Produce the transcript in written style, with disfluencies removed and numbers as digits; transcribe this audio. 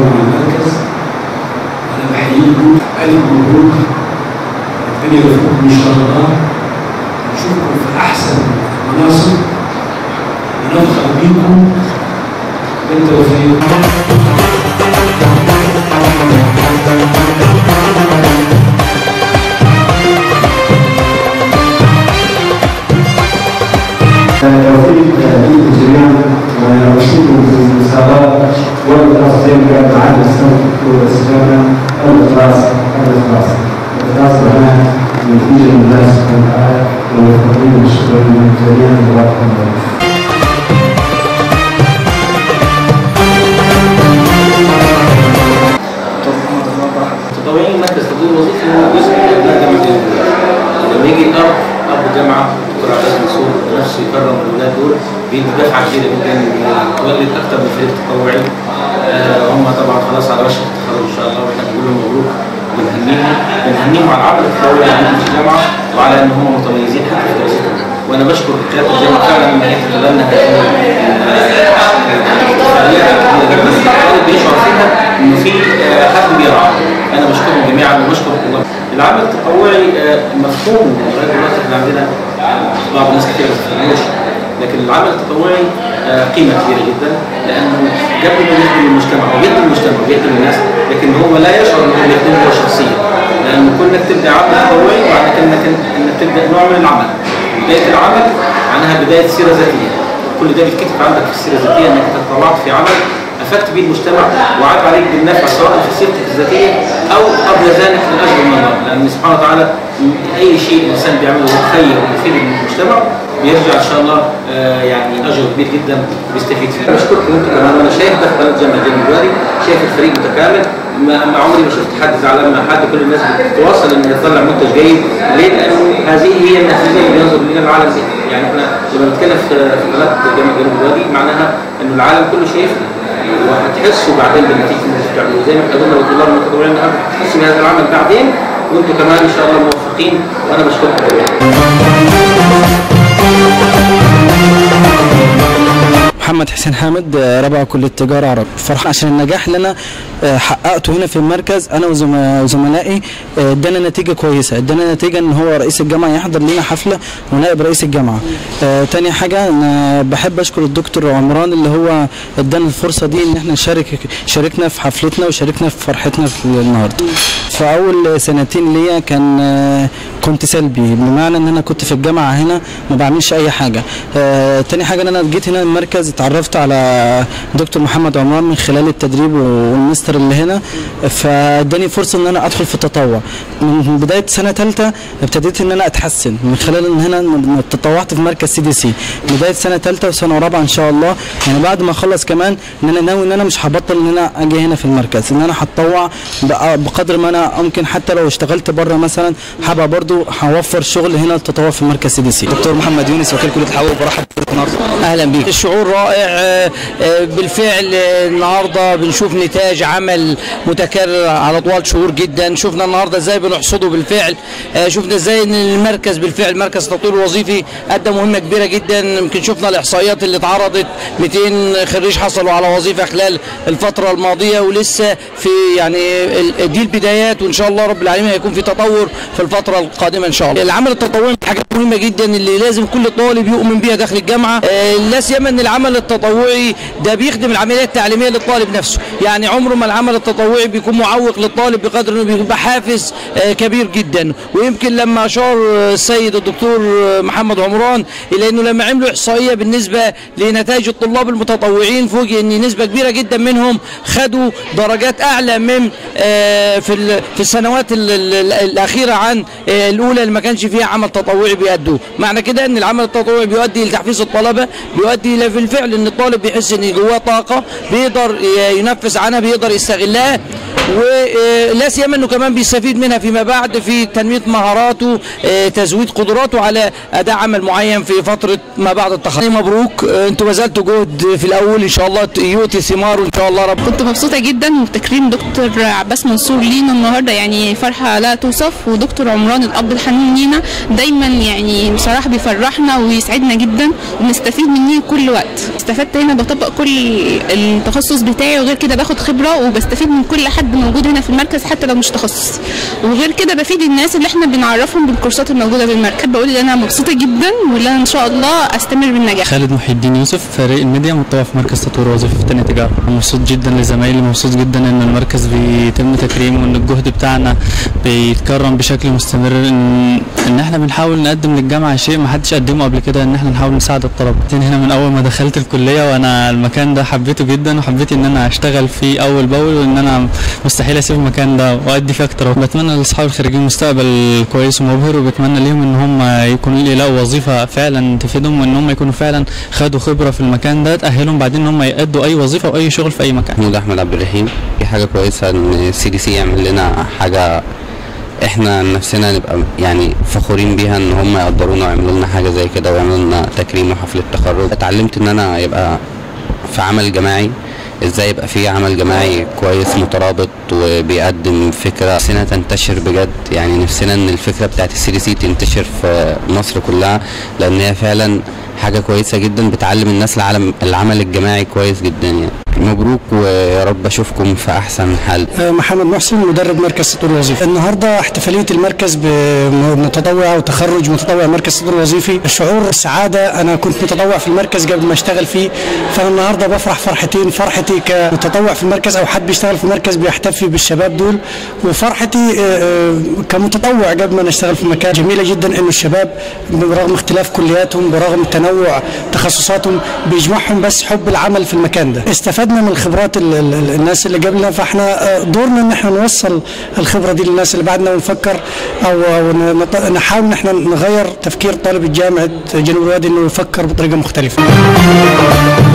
مع المركز. أنا بحييكم، ألف مبروك، ربنا يوفقكم إن شاء الله، نشوفكم في أحسن المناصب ونفخر بيكم بالتوفيق. توفيق ليكم جميعا ونشكركم في المسابقات والتنظيم كان معنا السنه الدكتور استاذنا الاخلاص هنا نتيجه لله سبحانه وتعالى وتقديم الشكر للجميع وبارك تطوعي مركز تطوير وظيفي هو جزء من ابناء جامعه لما يجي ابو جامعه دكتور عباس منصور نفسه يكرم الاولاد دول بيدي دفعه كبيره جدا تولد اكثر من فريق تطوعي. هم طبعا خلاص على وشك التخرج ان شاء الله، واحنا بنقول لهم مبروك وبنهنيهم على العمل التطوعي اللي عندهم في الجامعه وعلى ان هم متميزين حتى في دراستهم. وانا بشكر قياده الجامعه فعلا ان هي تتبنى هذه الفعاليات بيشعر فيها انه في حد بيرعاه. انا بشكرهم جميعا وبشكر الله. العمل التطوعي مفهوم لغايه دلوقتي احنا عندنا بعض الناس كتير ما تفهموش، لكن العمل التطوعي قيمه كبيره جدا لانه قبل ما يخدم المجتمع او بيخدم المجتمع وبيخدم الناس، لكن هو لا يشعر انه بيخدمه هو شخصيا، لانه كونك تبدا عمل تطوعي معنى انك تبدا نوع من العمل. بدايه العمل معناها بدايه سيره ذاتيه، كل ده بيتكتب عندك في السيره الذاتيه انك تطوعت في عمل افدت به المجتمع وعاد عليك بالنفع سواء في سيرتك الذاتيه او قبل ذلك الاجر من الله، لان سبحانه وتعالى اي شيء الانسان بيعمله خير ويفيد المجتمع بيرجع ان شاء الله يعني اجر كبير جدا وبيستفيد فيه. بشكركم انتم كمان، وانا شايف ده في بلد جامعه الجندي، شايف الفريق متكامل، ما عمري ما شفت حد زعلان مع حد، كل الناس بتتواصل ان يطلع منتج جيد. ليه؟ لانه هذه هي النتيجه اللي بينظر لنا العالم بها. يعني احنا لما بنتكلم في بلد جامعه الجندي معناها انه العالم كله شايفنا وهتحسوا بعدين بالنتيجه اللي انتم بتعملوها، زي ما احنا قلنا للطلاب المتطوعين النهارده هتحسوا بهذا العمل بعدين، وانتم كمان ان شاء الله موفقين، وانا بشكركم جميعا. محمد حسين حامد، رابعه كليه تجاره عربي. فرحان عشان النجاح اللي انا حققته هنا في المركز انا وزملائي، ادانا نتيجه كويسه، ادانا نتيجه ان هو رئيس الجامعه يحضر لنا حفله ونائب رئيس الجامعه. تاني حاجه انا بحب اشكر الدكتور عمران اللي هو ادانا الفرصه دي ان احنا شاركنا في حفلتنا وشاركنا في فرحتنا في النهارده. في اول سنتين ليا كنت سلبي، بمعنى ان انا كنت في الجامعه هنا ما بعملش اي حاجه. تاني حاجه ان انا جيت هنا المركز اتعرفت على دكتور محمد عمران من خلال التدريب والمستر اللي هنا، فاداني فرصه ان انا ادخل في التطوع. من بدايه سنه ثالثه ابتديت ان انا اتحسن من خلال ان هنا تطوعت في مركز CDC بدايه سنه ثالثه وسنه رابعه ان شاء الله. يعني بعد ما اخلص كمان ان انا ناوي ان انا مش هبطل ان انا اجي هنا في المركز، ان انا هتطوع بقدر ما انا ممكن، حتى لو اشتغلت بره مثلا هبقى برضو هوفر شغل هنا التطوع في مركز CDC. دكتور محمد يونس وكيل كليه الحقوق، برحب بحضرتك. اهلا بيك. الشعور رائع بالفعل. النهارده بنشوف نتاج عمل متكرر على طوال شهور جدا. شفنا النهارده ازاي بنحصده بالفعل، شفنا ازاي ان المركز بالفعل مركز التطوير الوظيفي ادى مهمه كبيره جدا. يمكن شفنا الاحصائيات اللي اتعرضت، 200 خريج حصلوا على وظيفه خلال الفتره الماضيه، ولسه في يعني دي البدايات، وان شاء الله رب العالمين هيكون في تطور في الفتره القادمه ان شاء الله. العمل التطوعي من حاجات مهمه جدا اللي لازم كل طالب يؤمن بيها داخل الجامعه، لا سيما ان العمل التطوعي ده بيخدم العمليه التعليميه للطالب نفسه. يعني عمره ما العمل التطوعي بيكون معوق للطالب بقدر انه بيبقى حافز كبير جدا. ويمكن لما اشار السيد الدكتور محمد عمران الى انه لما عملوا احصائيه بالنسبه لنتائج الطلاب المتطوعين، فوجئ ان نسبه كبيره جدا منهم خدوا درجات اعلى من في السنوات الاخيره عن الاولى اللي ما كانش فيها عمل تطوعي بيأدوه. معنى كده ان العمل التطوعي بيؤدي لتحفيز الطلبه، بيؤدي الى في الفعل ان الطالب بيحس ان جواه طاقه بيقدر ينفذ عنها، بيقدر يستغلها، ولا سيما انه كمان بيستفيد منها فيما بعد في تنميه مهاراته، تزويد قدراته على اداء عمل معين في فتره ما بعد التخرج. مبروك، انتوا بذلتوا جهد في الاول، ان شاء الله يؤتي ثماره ان شاء الله رب. كنت مبسوطه جدا بتكريم دكتور عباس منصور لينا النهارده، يعني فرحه لا توصف. ودكتور عمران الاب الحنين لينا دايما يعني بصراحه بيفرحنا ويسعدنا جدا، وبنستفيد منه كل وقت. استفدت هنا، بطبق كل التخصص بتاعي، وغير كده باخد خبره وبستفيد من كل حد موجود هنا في المركز حتى لو مش تخصصي، وغير كده بفيد الناس اللي احنا بنعرفهم بالكورسات الموجوده بالمركز. بقول ان انا مبسوطه جدا واللي انا ان شاء الله استمر بالنجاح. خالد محي الدين يوسف، فريق الميديا، متطوع في مركز تطوير وظيفي في تانية تجاره. مبسوط جدا لزمايلي، مبسوط جدا ان المركز بيتم تكريمه وان الجهد بتاعنا بيتكرم بشكل مستمر، ان احنا بنحاول نقدم للجامعه شيء ما حدش قدمه قبل كده، ان احنا نحاول نساعد الطلبه. هنا من اول ما دخلت الكليه وانا المكان ده حبيته جدا، وحبيت ان انا اشتغل فيه اول باول، وان انا مستحيل اسيب المكان ده وادي فيه اكتر. بتمنى لاصحاب الخريجين مستقبل كويس ومبهر، وبتمنى ليهم ان هم يكونوا يلاقوا وظيفه فعلا تفيدهم، وان هم يكونوا فعلا خدوا خبره في المكان ده تاهلهم بعدين ان هم يأدوا اي وظيفه واي شغل في اي مكان. محمود احمد عبد الرحيم. في حاجه كويسه ان CDC يعمل لنا حاجه احنا نفسنا نبقى يعني فخورين بيها، ان هم يقدرونا ويعملوا لنا حاجه زي كده ويعملوا لنا تكريم وحفله تخرج. اتعلمت ان انا يبقى في عمل جماعي، ازاي يبقى في عمل جماعي كويس مترابط وبيقدم فكره نفسنا تنتشر بجد. يعني نفسنا ان الفكره بتاعت CDC تنتشر في مصر كلها، لان هي فعلا حاجه كويسه جدا بتعلم الناس العمل الجماعي كويس جدا. يعني مبروك ويا رب اشوفكم في احسن حال. محمد محسن، مدرب مركز تطوير وظيفي. النهارده احتفاليه المركز بمتطوع وتخرج متطوع مركز تطوير وظيفي. شعور السعاده، انا كنت متطوع في المركز قبل ما اشتغل فيه، فانا النهارده بفرح فرحتين، فرحتي كمتطوع في المركز او حد بيشتغل في المركز بيحتفي بالشباب دول، وفرحتي كمتطوع قبل ما اشتغل في مكان. جميله جدا انه الشباب برغم اختلاف كلياتهم، برغم تنوع تخصصاتهم، بيجمعهم بس حب العمل في المكان ده. استفدنا من خبرات الناس اللي قبلنا، فاحنا دورنا ان احنا نوصل الخبره دي للناس اللي بعدنا، ونفكر او نحاول ان احنا نغير تفكير طالب جامعه جنوب الوادي انه يفكر بطريقه مختلفه.